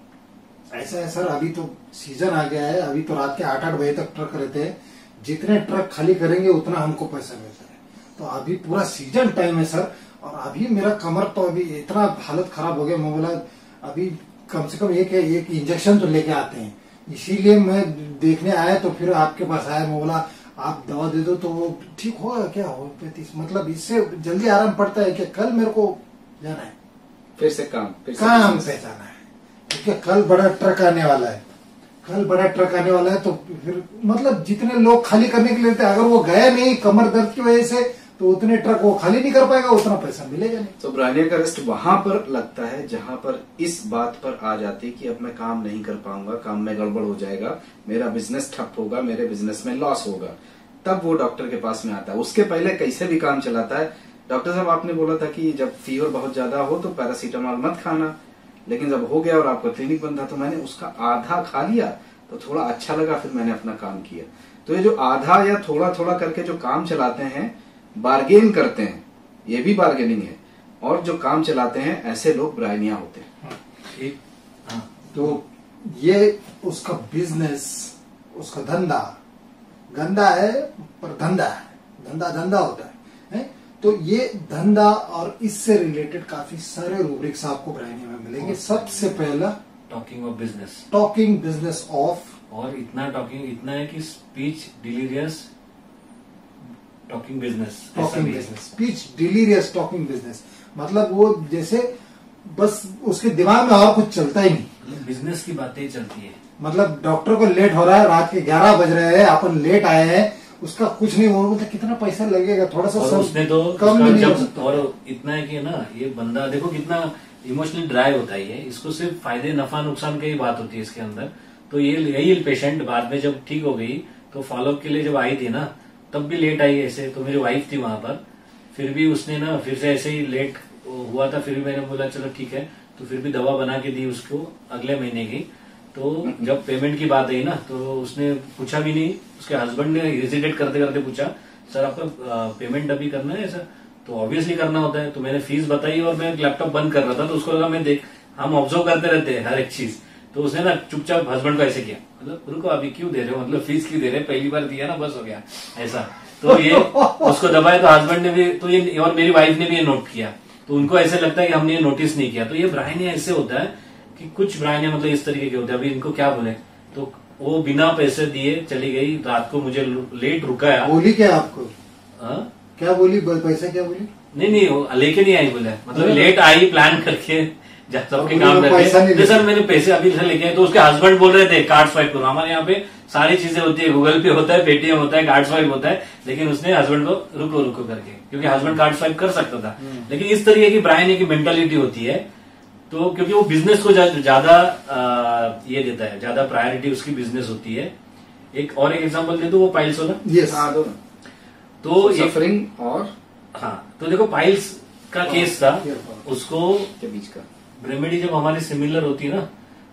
ऐसा है सर, अभी तो सीजन आ गया है, अभी तो रात के आठ आठ बजे तक ट्रक रहते हैं, जितने ट्रक खाली करेंगे उतना हमको पैसा मिलता है। तो अभी पूरा सीजन टाइम है सर, और अभी मेरा कमर तो अभी इतना हालत खराब हो गया, मैं बोला अभी कम से कम एक एक इंजेक्शन तो लेके आते हैं, इसीलिए मैं देखने आया, तो फिर आपके पास आया, मैं बोला आप दवा दे दो तो वो ठीक होगा क्या, होम्योपैथी मतलब इससे जल्दी आराम पड़ता है कि कल मेरे को जाना है, फिर से काम फिर से काम business। पे जाना है, क्योंकि कल बड़ा ट्रक आने वाला है, कल बड़ा ट्रक आने वाला है, तो फिर मतलब जितने लोग खाली करने के लिए थे, अगर वो गया नहीं कमर दर्द की वजह से, तो उतने ट्रक वो खाली नहीं कर पाएगा, उतना पैसा मिलेगा नहीं। तो ब्रायनिया का रेस्ट वहां पर लगता है जहां पर इस बात पर आ जाती है कि अब मैं काम नहीं कर पाऊंगा, काम में गड़बड़ हो जाएगा, मेरा बिजनेस ठप होगा, मेरे बिजनेस में लॉस होगा, तब वो डॉक्टर के पास में आता है। उसके पहले कैसे भी काम चलाता है। डॉक्टर साहब आपने बोला था कि जब फीवर बहुत ज्यादा हो तो पैरासीटामोल मत खाना, लेकिन जब हो गया और आपका क्लिनिक बंद था तो मैंने उसका आधा खा लिया, तो थोड़ा अच्छा लगा, फिर मैंने अपना काम किया। तो ये जो आधा या थोड़ा थोड़ा करके जो काम चलाते हैं, बार्गेन करते हैं, ये भी बार्गेनिंग है, और जो काम चलाते हैं ऐसे लोग ब्रायनिया होते हैं। एक हाँ तो ये उसका बिजनेस, उसका धंधा गंदा है पर धंधा है, धंधा धंधा होता है, है? तो ये धंधा और इससे रिलेटेड काफी सारे रूब्रिक्स आपको ब्रायनिया में मिलेंगे। सबसे पहला talking of business, talking business of, और इतना टॉकिंग इतना है कि speech delirious talking business, talking business, speech delirious talking business, मतलब वो जैसे बस उसके दिमाग में और कुछ चलता ही नहीं, बिजनेस की बातें चलती है। मतलब डॉक्टर को लेट हो रहा है, रात के ग्यारह बज रहे हैं, अपन लेट आए हैं, उसका कुछ नहीं हो, मतलब कितना पैसा लगेगा, थोड़ा सा और उसने तो कम उसका भी नहीं हो जब सकता। और इतना है कि ना ये बंदा देखो कितना इमोशनली ड्राइव होता ही है, इसको सिर्फ फायदे नफा नुकसान की ही बात होती है इसके अंदर। तो ये यही पेशेंट बाद में जब ठीक हो गई तो फॉलोअप के लिए जब आई थी ना, तब भी लेट आई ऐसे, तो मेरी वाइफ थी वहां पर, फिर भी उसने ना फिर से ऐसे ही लेट हुआ था, फिर भी मैंने बोला चलो ठीक है, तो फिर भी दवा बना के दी उसको अगले महीने की। तो जब पेमेंट की बात आई ना, तो उसने पूछा भी नहीं, उसके हस्बैंड ने हेजिटेट करते करते पूछा सर आपका पेमेंट अभी करना है ऐसा, तो ऑब्वियसली करना होता है। तो मैंने फीस बताई और मैं लैपटॉप बंद कर रहा था, तो उसको लगा मैं देख, हम ऑब्जर्व करते रहते हैं हर एक चीज, तो उसने ना चुपचाप हस्बैंड को ऐसे किया, मतलब रुको अभी क्यों दे रहे हो, मतलब फीस क्यों दे रहे, पहली बार दिया ना बस हो गया ऐसा। तो ये उसको दबाया, तो हस्बैंड ने भी, तो ये और मेरी वाइफ ने भी ये नोट किया तो उनको ऐसे लगता है कि हमने ये नोटिस नहीं किया। तो ये ब्राह्मण्य ऐसे होता है कि कुछ ब्राह्मण्य मतलब इस तरीके के होते हैं। अभी इनको क्या बोले, तो वो बिना पैसे दिए चली गई, रात को मुझे लेट रुकाया। बोली क्या आपको? हाँ? क्या बोली? पैसा क्या बोली? नहीं नहीं, वो लेके नहीं आई बोले, मतलब लेट आई प्लान करके सबके काम पैसा नहीं करके। सर मैंने पैसे अभी से लेके आए, तो उसके हस्बैंड बोल रहे थे कार्ड स्वाइप करो। हमारे यहाँ पे सारी चीजें होती है, गूगल पे होता है, पेटीएम होता है, कार्ड स्वाइप होता है, लेकिन उसने हस्बैंड को रुको रुको करके, क्योंकि हस्बैंड कार्ड स्वाइप कर सकता था। लेकिन इस तरीके की ब्राह्मण्य की मेंटालिटी होती है, तो क्योंकि वो बिजनेस को ज्यादा ये देता है, ज्यादा प्रायोरिटी उसकी बिजनेस होती है। एक और एक एग्जांपल दे दो, वो पाइल्स वाला। यस, हाँ दो ना। तो सफरिंग और हाँ, तो देखो पाइल्स का केस था, उसको के बीच का रेमेडी जब हमारी सिमिलर होती है ना,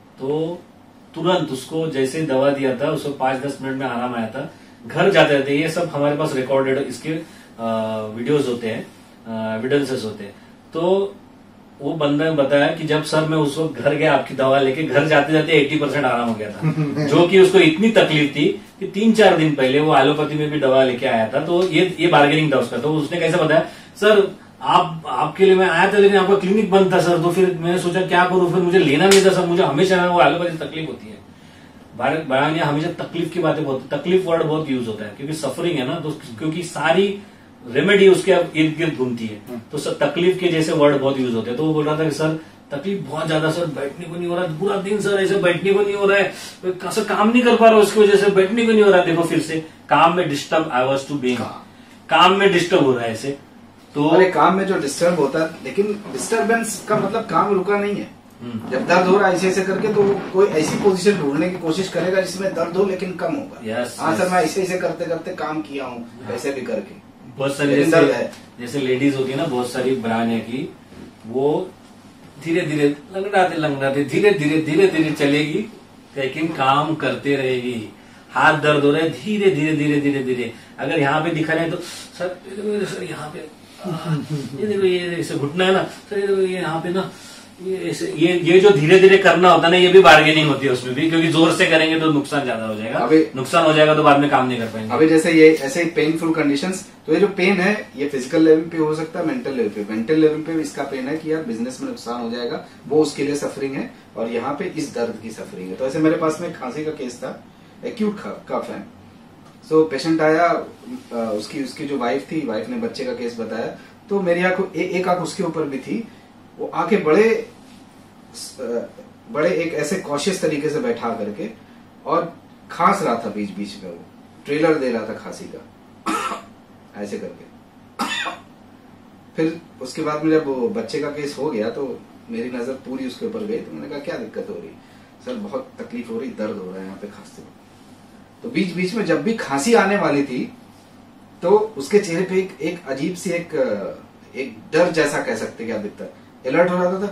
तो तुरंत उसको जैसे दवा दिया था, उसको पांच दस मिनट में आराम आया था, घर जाते थे। ये सब हमारे पास रिकॉर्डेड इसके वीडियोस होते हैं, एविडेंसेस होते हैं। तो वो बंदा ने बताया कि जब सर मैं उस वक्त घर गया आपकी दवा लेके, घर जाते जाते अस्सी परसेंट आराम हो गया था। जो कि उसको इतनी तकलीफ थी कि तीन चार दिन पहले वो एलोपैथी में भी दवा लेके आया था। तो ये ये बार्गेनिंग था उसका। तो उसने कैसे बताया, सर आप आपके लिए मैं आया था, लेकिन आपका क्लिनिक बंद था सर। तो फिर मैंने सोचा क्या करूं, फिर मुझे लेना नहीं था सर, मुझे हमेशा वो एलोपैथी तकलीफ होती है। भारत बयानिया हमेशा तकलीफ की बातें बहुत, तकलीफ वर्ड बहुत यूज होता है, क्योंकि सफरिंग है ना, तो क्योंकि सारी रेमेडी उसके इर्द गिर्द घूमती है, तो सर तकलीफ के जैसे वर्ड बहुत यूज होते हैं। तो वो बोल रहा था कि सर तकलीफ बहुत ज्यादा सर, बैठने को नहीं हो रहा, पूरा दिन सर ऐसे बैठने को नहीं हो रहा है, सर काम नहीं कर पा रहा, उसकी वजह से बैठने को नहीं हो रहा है। देखो फिर से काम में disturb, I was to be काम में डिस्टर्ब हो रहा है ऐसे। तो अरे काम में जो डिस्टर्ब होता है, लेकिन डिस्टर्बेंस का मतलब काम रुका नहीं है। जब दर्द हो रहा है ऐसे ऐसे करके, तो कोई ऐसी पोजीशन ढूंढने की कोशिश करेगा जिसमें दर्द हो लेकिन कम होगा। yes, हाँ yes. सर मैं ऐसे ऐसे करते करते काम किया हूँ, ऐसे भी करके। बहुत सारी जैसे जैसे लेडीज होती है ना, बहुत सारी ब्राह्मण्य की, वो धीरे धीरे लंगड़ाते लंगड़ाते धीरे धीरे धीरे धीरे चलेगी, लेकिन काम करते रहेगी। हाथ दर्द हो रहा है, धीरे धीरे धीरे धीरे धीरे। अगर यहाँ पे दिखा रहे हैं तो सर सर यहाँ पे ये देखो, ये ऐसे घुटना है ना सर, ये देखो ये यहाँ पे ना, ये ऐसे ये ये जो धीरे धीरे करना होता है ना, ये भी बार्गेनिंग होती है उसमें भी, क्योंकि जोर से करेंगे तो नुकसान ज्यादा हो जाएगा। अभी नुकसान हो जाएगा तो बाद में काम नहीं कर पाएंगे। अभी जैसे ये ऐसे पेनफुल कंडीशंस, तो ये जो पेन है ये फिजिकल लेवल पे हो सकता है, मेंटल लेवल पे। मेंटल लेवल पे इसका पेन है कि यार बिजनेस में नुकसान हो जाएगा, वो उसके लिए सफरिंग है, और यहाँ पे इस दर्द की सफरिंग है। तो ऐसे मेरे पास में खांसी का केस था, एक्यूट कफ है। सो पेशेंट आया, उसकी उसकी जो वाइफ थी, वाइफ ने बच्चे का केस बताया, तो मेरी आंख ए, एक आंख उसके ऊपर भी थी। वो आके बड़े बड़े एक ऐसे कॉशियस तरीके से बैठा करके और खांस रहा था बीच बीच में, वो ट्रेलर दे रहा था खांसी का ऐसे करके। फिर उसके बाद में जब वो बच्चे का केस हो गया, तो मेरी नजर पूरी उसके ऊपर गई। तो मैंने कहा क्या दिक्कत हो रही? सर बहुत तकलीफ हो रही, दर्द हो रहा है यहाँ पे खांसते हुए। तो बीच बीच में जब भी खांसी आने वाली थी, तो उसके चेहरे पे एक, एक अजीब सी एक एक डर जैसा कह सकते क्या दिखता है, अलर्ट हो जाता था।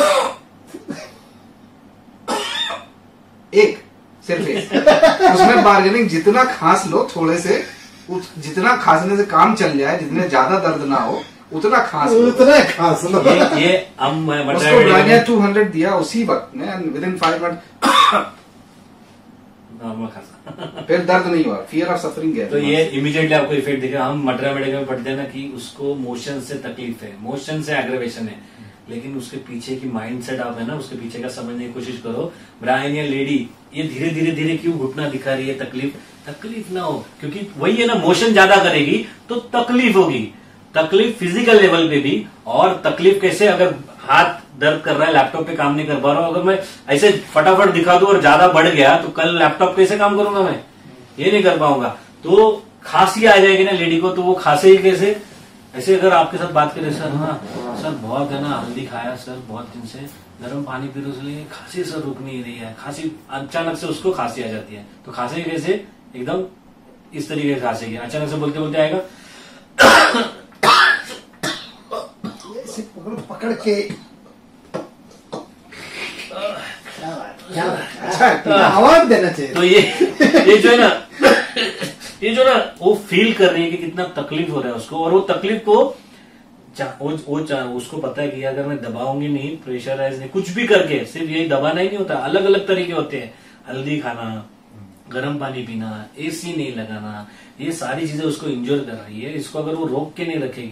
एक सिर्फ एक उसमें बार्गेनिंग, जितना खांस लो थोड़े से, जितना खांसने से काम चल जाए, जितने ज्यादा दर्द ना हो उतना खांस लो, उतना खांस लो। ये, ये हम उसको टू हंड्रेड दिया उसी वक्त में, विद इन फाइव मिनट फिर दर्द नहीं हुआ, फियर ऑफ सफरिंग गया। तो ये इमीडिएटली आपको इफेक्ट दिखा। हम मटरा मेडिकल में पढ़ते हैं ना कि उसको मोशन से तकलीफ है, मोशन से एग्रेवेशन है, लेकिन उसके पीछे की माइंड सेट आप है ना, उसके पीछे का समझने की कोशिश करो। ब्राह्मण्य लेडी ये धीरे धीरे धीरे क्यों घुटना दिखा रही है, तकलीफ तकलीफ ना हो, क्योंकि वही है ना, मोशन ज्यादा करेगी तो तकलीफ होगी। तकलीफ फिजिकल लेवल पे भी, और तकलीफ कैसे, अगर हाथ दर्द कर रहा है, लैपटॉप पे काम नहीं कर पा रहा हूं, अगर मैं ऐसे फटाफट दिखा दूं और ज्यादा बढ़ गया तो कल लैपटॉप कैसे काम करूंगा, मैं ये नहीं कर पाऊंगा। तो खांसी आ जाएगी ना लेडी को, तो वो खांसे ही कैसे, ऐसे अगर आपके साथ बात करें, सर हाँ सर बहुत है ना, हल्दी खाया सर बहुत दिन से, गर्म पानी पी रहे, इसलिए खांसी सर रुक नहीं रही है, खांसी अचानक से उसको खांसी आ जाती है। तो खांसी कैसे, एकदम इस तरीके से खांसी अचानक से बोलते बोलते आएगा, पकड़ के अच्छा आवाज देना चाहिए। तो ये ये जो है ना, ये जो ना वो फील कर रही है कि कितना तकलीफ हो रहा है उसको, और वो तकलीफ को वो, वो उसको पता है कि अगर मैं दबाऊंगी नहीं, प्रेशराइज नहीं, कुछ भी करके, सिर्फ यही दबाना ही नहीं होता, अलग अलग तरीके होते हैं। हल्दी खाना, गर्म पानी पीना, एसी नहीं लगाना, ये सारी चीजें उसको इंजोर कर रही है। इसको अगर वो रोक के नहीं रखेगी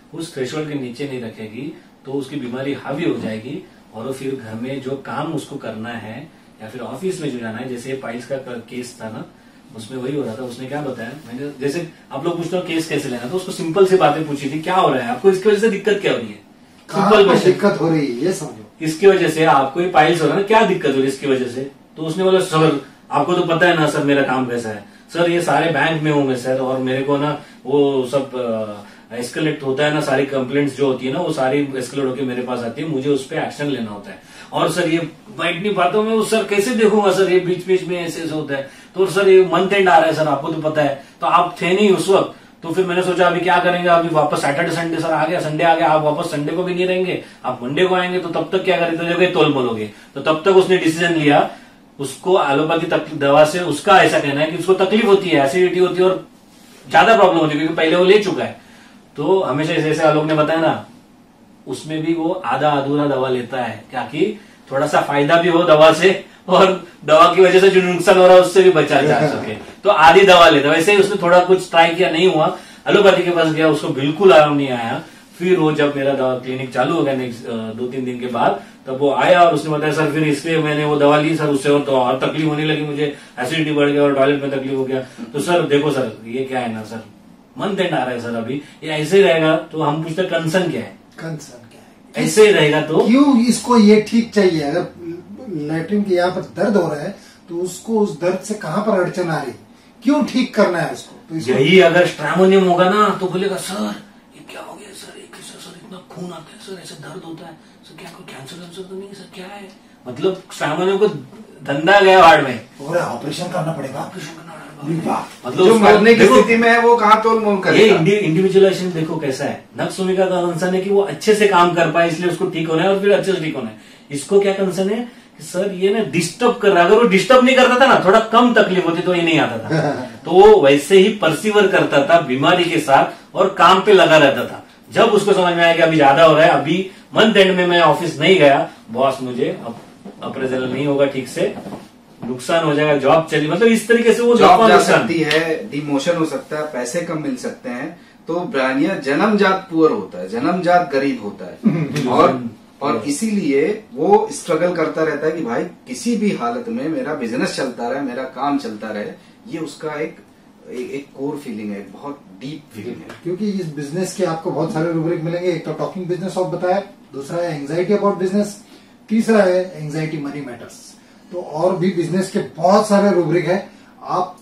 उस थ्रेशोल्ड के नीचे नहीं रखेगी तो उसकी बीमारी हावी हो जाएगी और वो फिर घर में जो काम उसको करना है या फिर ऑफिस में जो जाना है, जैसे पाइल्स का केस था ना, उसमें वही हो रहा था। उसने क्या बताया, मैंने जैसे आप लोग पूछते हो केस कैसे लेना, तो उसको सिंपल सी बातें पूछी थी, क्या हो रहा है आपको, इसकी वजह से दिक्कत क्या हो रही है, सिंपल क्वेश्चन, दिक्कत हो रही है ये समझो, इसकी वजह से आपको ये पाइल्स हो रहा है ना, क्या दिक्कत हो रही है इसकी वजह से। तो उसने बोला सर आपको तो पता है ना सर मेरा काम कैसा है, सर ये सारे बैंक में हूं मैं सर, और मेरे को ना वो सब एस्केलेट होता है ना, सारी कंप्लेंट्स जो होती है ना वो सारी एस्केलेट होकर मेरे पास आती है, मुझे उस पर एक्शन लेना होता है, और सर ये बैठ नहीं पाता हूं मैं, सर कैसे देखूंगा सर, ये बीच बीच में ऐसे ऐसे होता है, तो सर ये मंथ एंड आ रहा है सर, आपको तो पता है, तो आप थे नहीं उस वक्त, तो फिर मैंने सोचा अभी क्या करेंगे, अभी वापस सैटरडे संडे सर आ गया, संडे आ गया, आप वापस संडे को भी नहीं रहेंगे, आप मंडे को आएंगे, तो तब तक क्या करें, तो जगह तोल मोलोगे, तो तब तक उसने डिसीजन लिया, उसको एलोपैथी दवा से उसका ऐसा कहना है कि उसको तकलीफ होती है, एसिडिटी होती है और ज्यादा प्रॉब्लम होती है, क्योंकि पहले वो ले चुका है, तो हमेशा जैसे आलोक ने बताया ना, उसमें भी वो आधा अधूरा दवा लेता है, क्या कि थोड़ा सा फायदा भी हो दवा से और दवा की वजह से जो नुकसान हो रहा है उससे भी बचा जा सके, तो आधी दवा लेता है। वैसे ही उसने थोड़ा कुछ ट्राई किया, नहीं हुआ, एलोपैथी के पास गया, उसको बिल्कुल आराम नहीं आया, फिर वो जब मेरा दवा क्लिनिक चालू हो गया नेक्स्ट दो तीन दिन के बाद, तब वो आया और उसने बताया सर फिर इसलिए मैंने वो दवा ली सर, उससे और तो और तकलीफ होने लगी, मुझे एसिडिटी बढ़ गया और टॉयलेट में तकलीफ हो गया, तो सर देखो सर ये क्या है ना सर, मंथ एंड आ रहा है सर, अभी ये ऐसे ही रहेगा, तो हम पूछते कंसर्न क्या है, कंसर्न क्या है, ऐसे ही रहेगा तो क्यों इसको ये ठीक चाहिए, अगर लैट्रिन के यहाँ पर दर्द हो रहा है तो उसको उस दर्द से कहाँ पर अड़चन आ रही, क्यों ठीक करना है उसको, तो इसको यही अगर स्ट्रैमोनियम होगा ना तो बोलेगा सर ये क्या हो गया सर, एक सर, सर इतना खून आता है सर, ऐसे दर्द होता है सर, क्या कोई कैंसर वैंसर तो नहीं सर, क्या है, मतलब स्ट्रैमोनियम को धंधा गया वार्ड में, और ऑपरेशन करना पड़ेगा, ऑपरेशन करना पड़ेगा, मतलब जो मरने की स्थिति में है वो कहाँ तोल मोल करेगा। ये इंडिविजुअलाइजेशन देखो कैसा है, नक्सोमिका का कंसर्न है कि वो अच्छे से काम कर पाए, इसलिए उसको ठीक होना है और फिर अच्छे से ठीक होना है। इसको क्या कंसर्न है कि सर ये ना डिस्टर्ब कर रहा है, अगर वो डिस्टर्ब नहीं करता था ना, थोड़ा कम तकलीफ होती तो ये नहीं आता था, तो वो वैसे ही परसिवर करता था बीमारी के साथ और काम पे लगा रहता था। जब उसको समझ में आया कि अभी ज्यादा हो रहा है, अभी मंथ एंड में मैं ऑफिस नहीं गया, बॉस मुझे अप्रेजल नहीं होगा ठीक से, नुकसान हो जाएगा, जॉब चली, मतलब इस तरीके से वो जॉब जा सकती है, डिमोशन हो सकता है, पैसे कम मिल सकते हैं, तो ब्रानिया जन्मजात पुअर होता है, जन्मजात गरीब होता है और और इसीलिए वो स्ट्रगल करता रहता है कि भाई किसी भी हालत में मेरा बिजनेस चलता रहे, मेरा काम चलता रहे, ये उसका एक एक, एक कोर फीलिंग है, बहुत डीप फीलिंग है। क्योंकि इस बिजनेस के आपको बहुत सारे रूब्रिक मिलेंगे, एक तो टॉकिंग बिजनेस ऑफ बताया, दूसरा है एंग्जाइटी अबाउट बिजनेस, तीसरा है एंग्जाइटी मनी मैटर्स, तो और भी बिजनेस के बहुत सारे रूब्रिक है, आप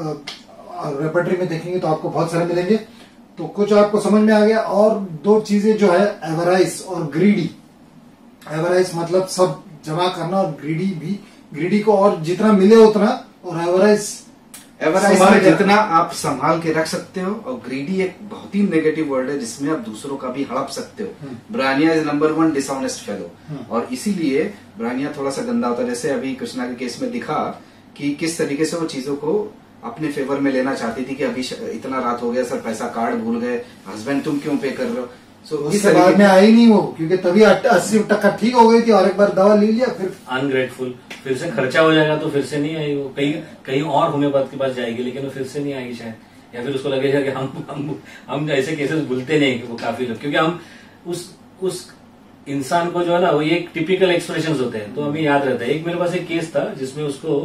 रेपर्टरी में देखेंगे तो आपको बहुत सारे मिलेंगे। तो कुछ आपको समझ में आ गया, और दो चीजें जो है एवराइज और ग्रीडी, एवराइज मतलब सब जमा करना, और ग्रीडी भी, ग्रीडी को और जितना मिले उतना, और एवराइज एवराइज में जितना आप संभाल के रख सकते हो, और ग्रीडी एक बहुत ही नेगेटिव वर्ड है जिसमें आप दूसरों का भी हड़प सकते हो। Bryonia is number one dishonest fellow, और इसीलिए ब्रानिया थोड़ा सा गंदा होता है। जैसे अभी कृष्णा के केस में दिखा कि किस तरीके से वो चीजों को अपने फेवर में लेना चाहती थी कि अभी इतना रात हो गया सर, पैसा कार्ड भूल गए, हस्बैंड तुम क्यों पे कर रहे हो, so, उसके बाद में आई नहीं वो, क्योंकि तभी अस्सी टक्का ठीक हो गई थी और एक बार दवा ले लिया, फिर अनग्रेटफुल, फिर से खर्चा हो जाएगा तो फिर से नहीं आई वो, कहीं कहीं और होम्योपैथ के पास जाएगी, लेकिन वो फिर से नहीं आएगी शायद, या फिर उसको लगेगा कि हम हम हम ऐसे केसेस भूलते नहीं कि वो काफी लोग, क्योंकि हम उस उस इंसान को जो है ना, वो एक टिपिकल एक्सप्रेशंस होते हैं तो हमें याद रहता है। एक मेरे पास एक केस था जिसमें उसको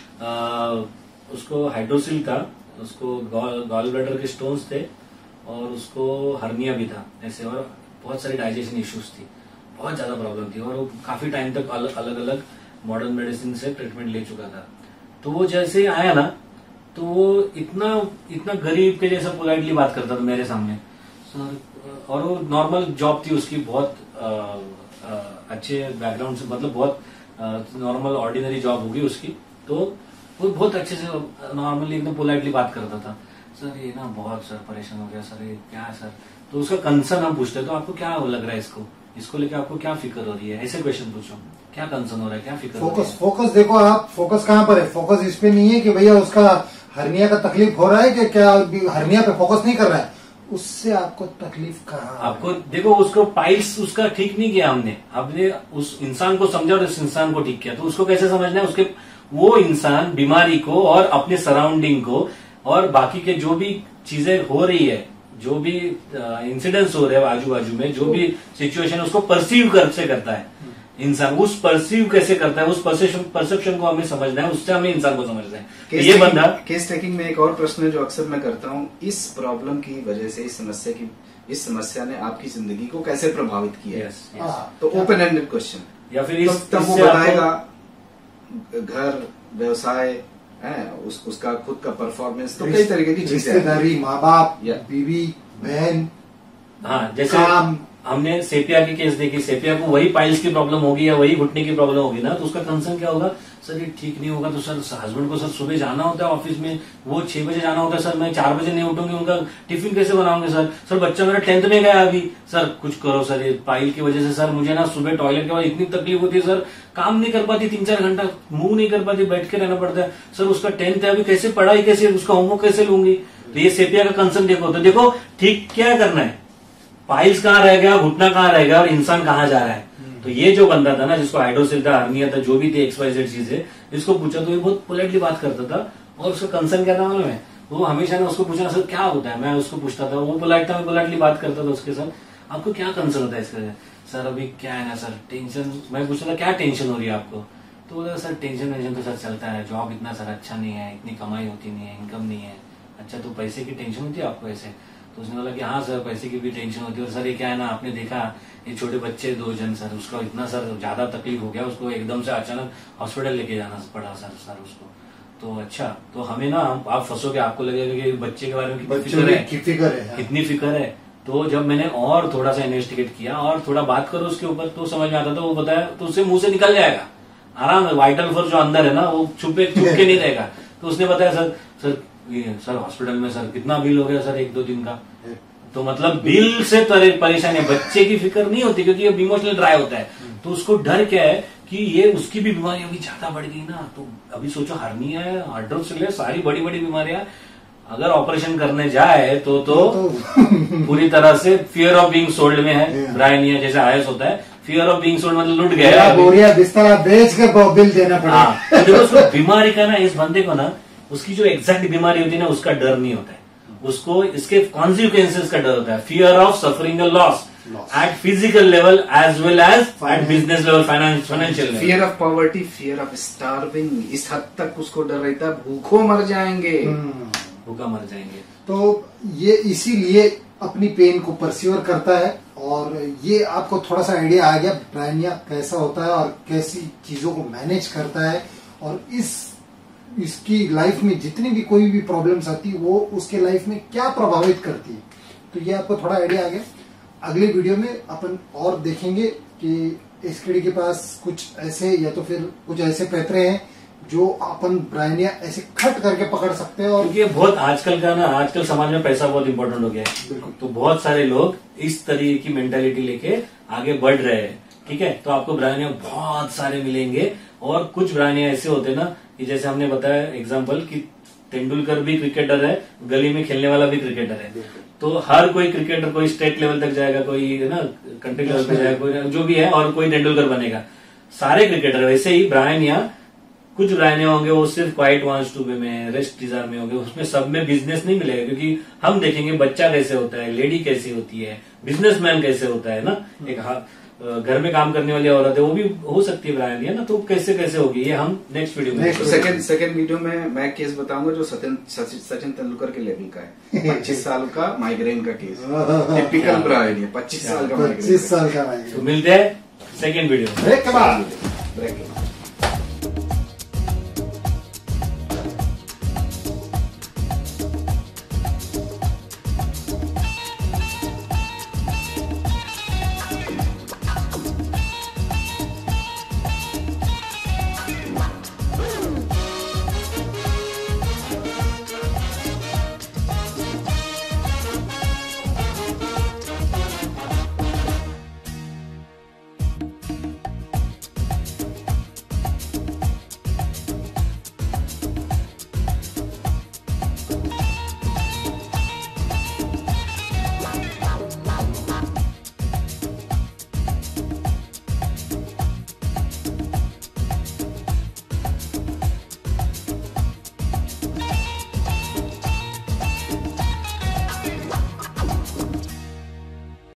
आ, उसको हाइड्रोसिल था, उसको गॉल ब्लैडर के स्टोन्स थे और उसको हर्निया भी था ऐसे, और बहुत सारी डाइजेशन इश्यूज थी, बहुत ज्यादा प्रॉब्लम थी, और वो काफी टाइम तक अलग अलग अलग मॉडर्न मेडिसिन से ट्रीटमेंट ले चुका था। तो वो जैसे आया ना, तो वो इतना इतना गरीब के जैसा पोलाइटली बात करता था मेरे सामने सर, और वो नॉर्मल जॉब थी उसकी, बहुत आ, आ, अच्छे बैकग्राउंड से, मतलब बहुत नॉर्मल ऑर्डिनरी जॉब होगी उसकी, तो वो बहुत अच्छे से नॉर्मली एकदम पोलाइटली बात करता था, सर ये ना बहुत सर परेशान हो गया सर, ये क्या है सर, तो उसका कंसर्न हम पूछते तो आपको क्या लग रहा है, इसको इसको लेके आपको क्या फिक्र हो रही है, ऐसे क्वेश्चन पूछो, क्या कंसर्न हो रहा है, क्या फिक्र हो रही है। फोकस फोकस देखो आप, फोकस कहाँ पर है, फोकस इस पे नहीं है कि भैया उसका हर्निया का तकलीफ हो रहा है कि क्या, हर्निया पे फोकस नहीं कर रहा है, उससे आपको तकलीफ कहाँ, आपको देखो उसको पाइल्स उसका ठीक नहीं किया हमने, हमने उस इंसान को समझा और उस इंसान को ठीक किया, तो उसको कैसे समझना है, उसके वो इंसान बीमारी को और अपने सराउंडिंग को और बाकी के जो भी चीजें हो रही है जो भी इंसिडेंट्स हो रहे हैं आजू बाजू में, जो भी सिचुएशन उसको परसीव कर से करता है इंसान, उस परसीव कैसे करता है, उस परसेप्शन परसेप्शन को हमें समझना है, उससे हमें इंसान को समझना है। तो ये बंदा केस टेकिंग में एक और प्रश्न है जो अक्सर मैं करता हूँ, इस प्रॉब्लम की वजह से, इस समस्या की इस समस्या ने आपकी जिंदगी को कैसे प्रभावित किया है? yes, yes. तो ओपन एंडेड क्वेश्चन, या फिर इस तब वो बताएगा घर, व्यवसाय है, उस, उसका खुद का परफॉर्मेंस, तो कई तरीके की चीजें, रिश्तेदारी, माँ बाप, Yeah. बीवी, बहन, हाँ, जैसे काम। हमने सेपिया की केस देखी, सेपिया को वही पाइल्स की प्रॉब्लम होगी या वही घुटने की प्रॉब्लम होगी ना, तो उसका कंसर्न क्या होगा, सर ये ठीक नहीं होगा तो सर हस्बैंड को सर सुबह जाना होता है ऑफिस में, वो छह बजे जाना होता है, सर मैं चार बजे नहीं उठूंगी, उनका टिफिन कैसे बनाऊंगे सर, सर बच्चा मेरा टेंथ में गया अभी, सर कुछ करो सर, ये पाइल की वजह से सर मुझे ना सुबह टॉयलेट के बाद इतनी तकलीफ होती है सर, काम नहीं कर पाती, तीन चार घंटा मूव नहीं कर पाती, बैठ के रहना पड़ता है, सर उसका टेंथ है अभी, कैसे पढ़ाई, कैसे उसका होमवर्क कैसे लूंगी। तो ये सेपिया का कंसर्न देखो, तो देखो ठीक क्या करना है, पाइल्स कहाँ रह गया, घुटना कहाँ रह गया और इंसान कहाँ जा रहा है। तो ये जो बंदा था ना, जिसको हाइड्रोसिल था, हर्निया था, जो भी थी एक्स वाई जेड चीजें, इसको पूछा तो ये बहुत पोलाइटली बात करता था, और उसका कंसर्न क्या था मालूम है, वो हमेशा ना उसको पूछना सर क्या होता है, मैं उसको पूछता था, वो पोलाइट था, मैं पोलाइटली बात करता था उसके साथ, आपको क्या कंसर्न होता है इसका, सर अभी क्या है ना सर टेंशन, मैं पूछता था क्या टेंशन हो रही है आपको, तो बोला सर टेंशन वेंशन तो सर चलता है, जॉब इतना सर अच्छा नहीं है, इतनी कमाई होती नहीं है, इनकम नहीं है। अच्छा तो पैसे की टेंशन होती है आपको ऐसे, तो उसने बोला कि हाँ सर पैसे की भी टेंशन होती है, और सर ये क्या है ना, आपने देखा ये छोटे बच्चे दो जन सर, उसका इतना सर ज्यादा तकलीफ हो गया, उसको एकदम से अचानक हॉस्पिटल लेके जाना पड़ा सर सर उसको। तो अच्छा तो हमें ना, आप फंसोगे, आपको लगेगा कि बच्चे के बारे में कितनी फिक्र है, की फिक्र है, कितनी फिक्र है। तो जब मैंने और थोड़ा सा इन्वेस्टिगेट किया और थोड़ा बात करो उसके ऊपर, तो समझ में आता था, वो बताया तो उससे मुंह से निकल जाएगा आराम, वाइटल फोर्स जो अंदर है ना वो छुपे छुप के नहीं रहेगा। तो उसने बताया सर सर ये सर हॉस्पिटल में सर कितना बिल हो गया सर एक दो दिन का, तो मतलब बिल से परेशान है, बच्चे की फिक्र नहीं होती क्योंकि ये इमोशनल ड्राई होता है, तो उसको डर क्या है कि ये उसकी भी बीमारी अभी ज्यादा बढ़ गई ना। तो अभी सोचो हर्निया है, हाइड्रोसिल है, सारी बड़ी बड़ी बीमारियां, अगर ऑपरेशन करने जाए तो तो, तो पूरी तरह से फियर ऑफ बीइंग सोल्ड में है, ब्रायनिया जैसे आयस होता है, फियर ऑफ बीइंग सोल्ड मतलब लुट गया, बोरिया बिस्तर बेच के बिल देना पड़ा। तो देखो उसको बीमारी का ना, इस बंदे को ना उसकी जो एग्जैक्ट बीमारी होती है ना उसका डर नहीं होता है, उसको इसके कॉन्सिक्वेंसेस का डर होता है, fear of suffering a loss at physical level as well as at business level, financial level, fear of poverty, fear of starving, इस हद तक उसको डर रहता है भूखों मर जाएंगे, भूखा मर जाएंगे। तो ये इसीलिए अपनी पेन को परस्यूर करता है, और ये आपको थोड़ा सा आइडिया आ गया ब्रायनिया कैसा होता है और कैसी चीजों को मैनेज करता है, और इस इसकी लाइफ में जितनी भी कोई भी प्रॉब्लम्स आती है वो उसके लाइफ में क्या प्रभावित करती है। तो ये आपको थोड़ा आइडिया आ गया। अगले वीडियो में अपन और देखेंगे कि एसकेडी के पास कुछ ऐसे या तो फिर कुछ ऐसे पैतरे हैं जो अपन ब्रायनिया ऐसे खट करके पकड़ सकते हैं, और क्योंकि बहुत आजकल का ना, आजकल समाज में पैसा बहुत इंपॉर्टेंट हो गया है, बिल्कुल, तो बहुत सारे लोग इस तरीके की मेंटालिटी लेके आगे बढ़ रहे हैं। ठीक है, तो आपको ब्रायनिया बहुत सारे मिलेंगे, और कुछ ब्रायनिया ऐसे होते हैं ना कि जैसे हमने बताया एग्जांपल कि तेंदुलकर भी क्रिकेटर है, गली में खेलने वाला भी क्रिकेटर है, तो हर कोई क्रिकेटर कोई स्टेट लेवल तक जाएगा, कोई है ना कंट्री लेवल पे जाएगा, कोई जो भी है, और कोई तेंदुलकर बनेगा, सारे क्रिकेटर। वैसे ही ब्रायनिया, कुछ ब्रायनिया होंगे वो सिर्फ क्वाइट वांट्स टू बी में, रेस्ट डिजायर में होंगे, उसमें सब में बिजनेस नहीं मिलेगा, क्योंकि हम देखेंगे बच्चा कैसे होता है, लेडी कैसी होती है, बिजनेसमैन कैसे होता है ना, एक घर में काम करने वाली औरत है वो भी हो सकती है ब्रायनिया ना, तो कैसे कैसे होगी ये हम नेक्स्ट वीडियो में। सेकंड सेकंड वीडियो में मैं केस बताऊंगा जो सचिन सचिन तेंदुलकर के लेवल का है, पच्चीस साल का माइग्रेन का केस, टिपिकल ब्रायनिया, पच्चीस साल का पच्चीस साल का। तो मिलते हैं सेकेंड वीडियो ब्रेक के बाद। ब्रेक